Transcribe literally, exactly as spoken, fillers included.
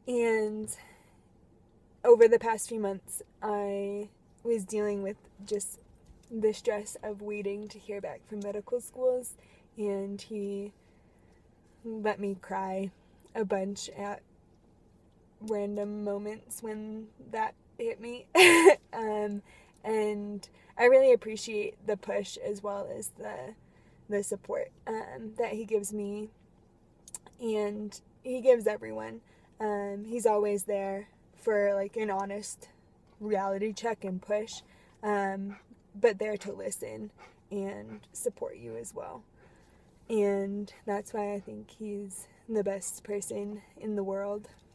And over the past few months, I was dealing with just the stress of waiting to hear back from medical schools, and he let me cry a bunch at random moments when that hit me. um, and I really appreciate the push as well as the the support um, that he gives me, and he gives everyone. Um, he's always there for like an honest reality check and push, um, but there to listen and support you as well. And that's why I think he's the best person in the world.